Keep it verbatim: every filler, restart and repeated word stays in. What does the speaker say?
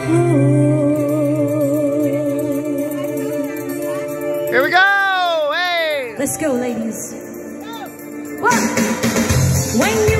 Here we go. Hey. Let's go, ladies. One. When